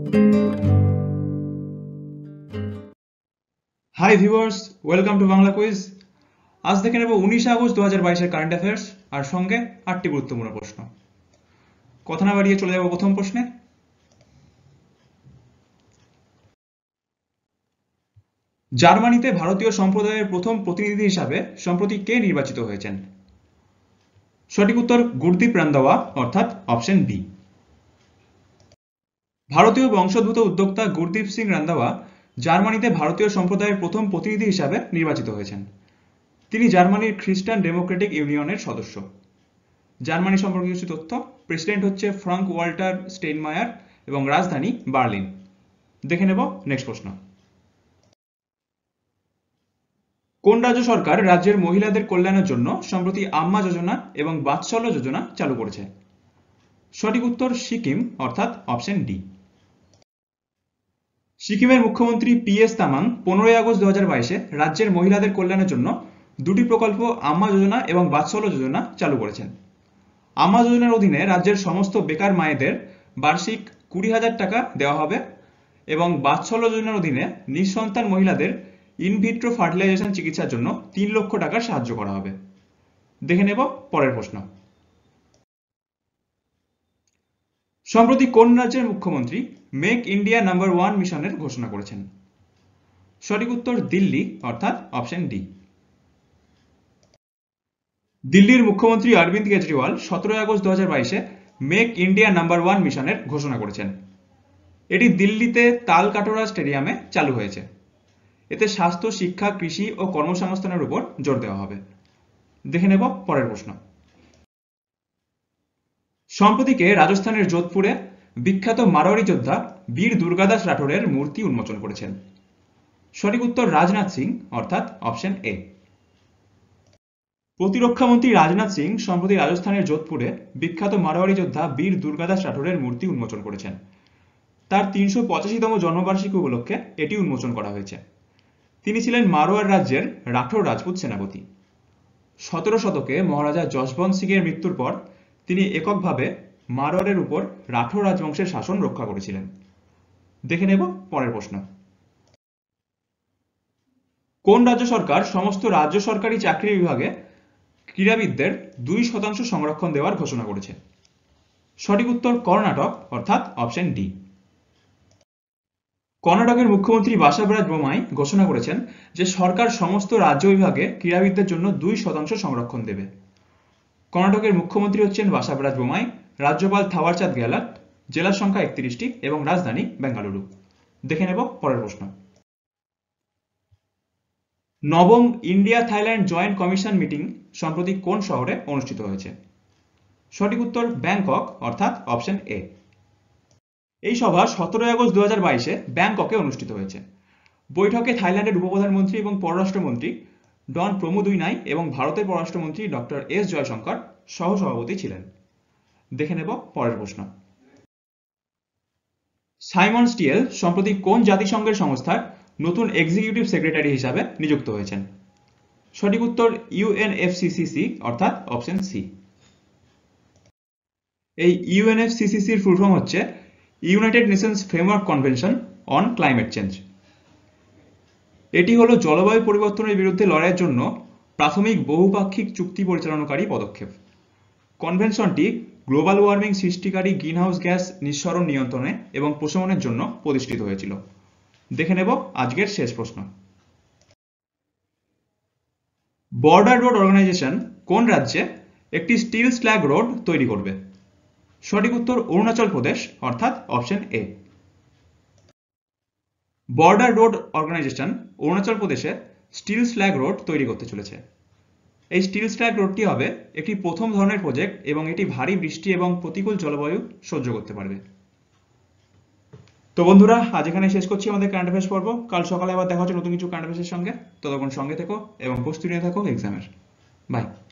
High viewers, welcome to Bangla quiz. আজ দেখে নেব 19 আগস্ট 2022 কারেন্ট অ্যাফেয়ার্স আর সঙ্গে 8টি গুরুত্বপূর্ণ প্রশ্ন। কথা না বাড়িয়ে চলে যাব প্রথম প্রশ্নে। জার্মানিতে ভারতীয় সম্প্রদায়ের প্রথম প্রতিনিধি হিসাবে সম্প্রতি কে নির্বাচিত হয়েছেন? সঠিক উত্তর গুরদীপ রান্দাওয়া অর্থাৎ অপশন বি। ভারতীয় বংশোদ্ভূত উদ্যোক্তা গুরদীপ সিং রান্দাওয়া জার্মানিতে ভারতীয় সম্প্রদায়ের প্রথম প্রতিনিধি হিসাবে নির্বাচিত হয়েছেন। তিনি জার্মানির খ্রিস্টান ডেমোক্রেটিক ইউনিয়নের সদস্য। জার্মানি সম্পর্কে কিছু তথ্য: প্রেসিডেন্ট হচ্ছে ফ্রাঙ্ক ওয়াল্টার স্টেইনমায়ার এবং রাজধানী বার্লিন। দেখে নেব নেক্সট প্রশ্ন। কোন রাজ্য সরকার রাজ্যের মহিলাদের কল্যাণের জন্য সম্প্রতি আম্মা যোজনা এবং বাৎসল্য যোজনা চালু করেছে? সঠিক উত্তর সিকিম অর্থাৎ অপশন ডি। সিকিমের মুখ্যমন্ত্রী PS তামাং 15 আগস্ট 2022 রাজ্যের মহিলাদের কল্যাণের জন্য দুটি প্রকল্প আম্মা যোজনা এবং বাৎসল্য যোজনা চালু করেছেন। আম্মা যোজনার অধীনে রাজ্যের সমস্ত বেকার মায়েদের বার্ষিক 20,000 টাকা দেওয়া হবে এবং বাৎসল্য যোজনার অধীনে নিঃসন্তান মহিলাদের ইনভিট্রো ফার্টিলাইজেশন চিকিৎসার জন্য 3 লক্ষ টাকার সাহায্য করা হবে। দেখে নেব পরের প্রশ্ন। সম্প্রতি কোন রাজ্যের মুখ্যমন্ত্রী মেক ইন্ডিয়া নাম্বার 1 মিশনের ঘোষণা করেছেন? সঠিক উত্তর দিল্লি অর্থাৎ অপশন ডি। দিল্লির মুখ্যমন্ত্রী Arvind Kejriwal 17 August 2022 make India number 1 মিশনের ঘোষণা করেছেন। এটি দিল্লিতে তালকাটোরা স্টেডিয়ামে চালু হয়েছে। এতে স্বাস্থ্য, শিক্ষা, কৃষি ও কর্মসংস্থানের উপর জোর দেওয়া হবে। দেখে নেব পরের প্রশ্ন। সম্প্রতিকে রাজস্থানের যোধপুরে বিখ্যাত মারোয়ারি যোদ্ধা বীর দুর্গাদাস রাঠোরের মূর্তি উন্মোচন করেছেন। সঠিক উত্তর রাজনাথ সিং অর্থাৎ অপশন এ। প্রতিরক্ষামন্ত্রী রাজনাথ সিং সম্প্রতি রাজস্থানের যোধপুরে বিখ্যাত মারোয়ারি যোদ্ধা বীর দুর্গাদাস রাঠোরের মূর্তি উন্মোচন করেছেন। তার 385তম জন্মবার্ষিকী উপলক্ষে এটি উন্মোচন করা হয়েছে। তিনি ছিলেন মারোয়ার রাজ্যের রাঠোর রাজপুত সেনাপতি। 17 শতকে মহারাজা যশবন্ত সিং এর মৃত্যুর পর তিনি এককভাবে মারোয়ারের উপর রাঠোর রাজবংশের শাসন রক্ষা করেছিলেন। দেখে নেব পরের প্রশ্ন। কোন রাজ্য সরকার সমস্ত রাজ্য সরকারি চাকরি বিভাগে ক্রীড়াবিদদের 2% সংরক্ষণ দেওয়ার ঘোষণা করেছে? সঠিক উত্তর কর্ণাটক অর্থাৎ অপশন ডি। কর্ণাটকের মুখ্যমন্ত্রী বাসাবরাজ বোমাই ঘোষণা করেছেন যে সরকার সমস্ত রাজ্য বিভাগে ক্রীড়াবিদদের জন্য 2% সংরক্ষণ দেবে। কর্ণাটকের মুখ্যমন্ত্রী হচ্ছেন বাসাবরাজ বোমাই, রাজ্যপাল থাওয়ারচাঁদ গেহলট, জেলার সংখ্যা 31টি এবং রাজধানী বেঙ্গালুরু। দেখে নেব পরের প্রশ্ন। নবম India Thailand joint commission meeting সম্প্রতি কোন শহরে অনুষ্ঠিত হয়েছে? সঠিক উত্তর ব্যাংকক অর্থাৎ অপশন এ। এই সভা 17 আগস্ট 2022 ব্যাংককে অনুষ্ঠিত হয়েছে। বৈঠকে থাইল্যান্ডের উপপ্রধানমন্ত্রী এবং পররাষ্ট্রমন্ত্রী ডন প্রমুদুইনাই এবং ভারতের পররাষ্ট্রমন্ত্রী ডক্টর এস জয়শঙ্কর সহসভাপতি ছিলেন। দেখে নেব পরের প্রশ্ন। সাইমন স্টিয়েল সম্প্রতি কোন জাতিসংঘের সংস্থার নতুন এক্সিকিউটিভ সেক্রেটারি হিসাবে নিযুক্ত হয়েছেন? সঠিক উত্তর UNFCCC অর্থাৎ অপশন সি। এই UNFCCC এর ফুল ফর্ম হচ্ছে United Nations framework convention on climate change. এটি হলো জলবায়ু পরিবর্তনের বিরুদ্ধে লড়াইয়ের জন্য প্রাথমিক বহুপাক্ষিক চুক্তি পরিচালনাকারী পদক্ষেপ। কনভেনশনটি গ্লোবাল ওয়ার্মিং সৃষ্টিকারী গ্রিনহাউস গ্যাস নিঃসরণ নিয়ন্ত্রণে এবং প্রশমনের জন্য প্রতিষ্ঠিত হয়েছিল। দেখে নেব আজকের শেষ প্রশ্ন। বর্ডার রোড অর্গানাইজেশন কোন রাজ্যে একটি স্টিল স্ল্যাগ রোড তৈরি করবে? সঠিক উত্তর অরুণাচল প্রদেশ অর্থাৎ option A. Border road organisation Arunachal প্রদেশে স্টিল স্ল্যাগ রোড তৈরি করতে চলেছে। এই স্টিল স্ল্যাগ রোডটি হবে একটি প্রথম ধরনের প্রজেক্ট এবং এটি ভারী বৃষ্টি এবং প্রতিকূল জলবায়ু সহ্য করতে পারবে। তো বন্ধুরা, আজ এখানে শেষ করছি আমাদের কারেন্ট অ্যাফেয়ার্স পর্ব। কাল সকালে আবার দেখা হচ্ছে নতুন কিছু কারেন্ট অ্যাফেয়ার্সের সঙ্গে। ততক্ষণ সঙ্গে থেকো এবং প্রস্তুতি নিয়ে থাকো এক্সামের। বাই।